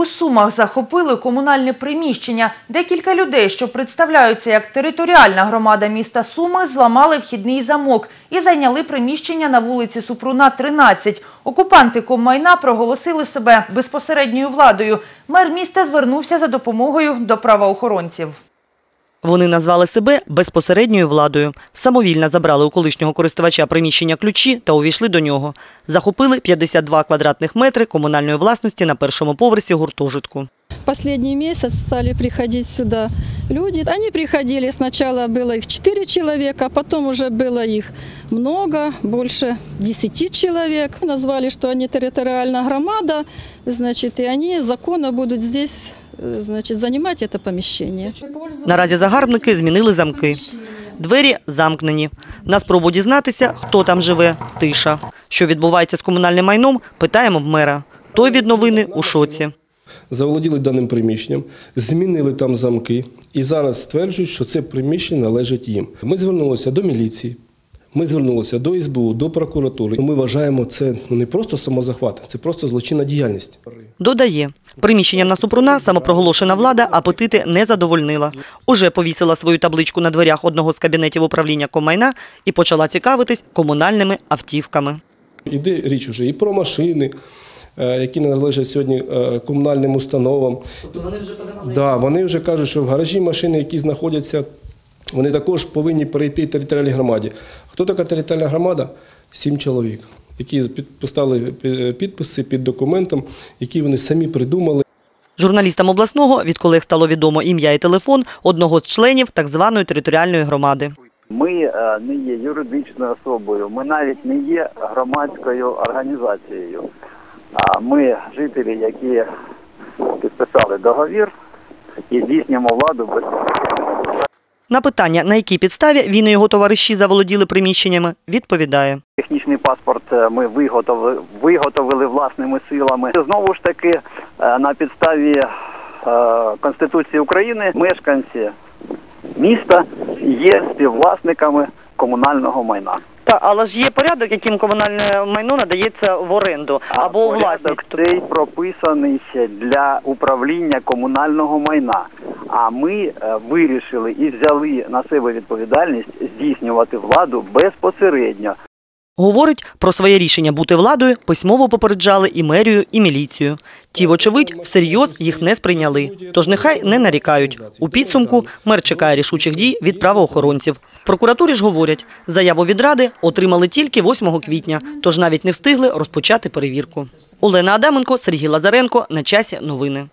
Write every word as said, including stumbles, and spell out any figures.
У Сумах захопили комунальне приміщення. Декілька людей, що представляються як територіальна громада міста Суми, зламали вхідний замок і зайняли приміщення на вулиці Супруна, тринадцять. Окупанти коммайна проголосили себе безпосередньою владою. Мер міста звернувся за допомогою до правоохоронців. Вони назвали себе безпосередньою владою. Самовільно забрали у колишнього користувача приміщення ключі та увійшли до нього. Захопили п'ятдесят два квадратних метри комунальної власності на першому поверсі гуртожитку. Последний месяц стали приходить сюда люди. Они приходили, сначала было их четыре человека, потом уже было их много, больше десяти человек. Назвали, что они территориальная громада, значит, и они законно будут здесь, значит, занимать это помещение. Наразі загарбники змінили замки. Двері замкнені. На спробу дізнатися, хто там живе – тиша. Що відбувається з комунальним майном – питаємо в мера. Той від новини у шоці. Заволоділи даним приміщенням, змінили там замки і зараз стверджують, що це приміщення належить їм. Ми звернулися до міліції, ми звернулися до ес бе у, до прокуратури. Ми вважаємо, це не просто самозахват, це просто злочинна діяльність. Додає, приміщенням на Супруна самопроголошена влада апетити не задовольнила. Уже повісила свою табличку на дверях одного з кабінетів управління коммайна і почала цікавитись комунальними автівками. Іде річ уже і про машини, які належать сьогодні комунальним установам. Вони вже подавали? Да, вони вже кажуть, що в гаражі машини, які знаходяться, вони також повинні перейти територіальній громаді. Хто така територіальна громада? Сім чоловік, які поставили підписи під документом, які вони самі придумали. Журналістам обласного від колег стало відомо ім'я і телефон одного з членів так званої територіальної громади. Ми не є юридичною особою, ми навіть не є громадською організацією. А ми жителі, які підписали договір і здійснюємо владу безпосередньо. На питання, на якій підставі він і його товариші заволоділи приміщеннями, відповідає. Технічний паспорт ми виготовили, виготовили власними силами. Знову ж таки, на підставі Конституції України мешканці міста є співвласниками комунального майна. Та, але ж є порядок, яким комунальне майно надається в оренду або у власність. Порядок цей прописаний для управління комунального майна. А ми вирішили і взяли на себе відповідальність здійснювати владу безпосередньо. Говорить, про своє рішення бути владою письмово попереджали і мерію, і міліцію. Ті, вочевидь, всерйоз їх не сприйняли. Тож нехай не нарікають. У підсумку мер чекає рішучих дій від правоохоронців. В прокуратурі ж говорять, заяву від Ради отримали тільки восьмого квітня, тож навіть не встигли розпочати перевірку. Олена Адаменко, Сергій Лазаренко. На часі новини.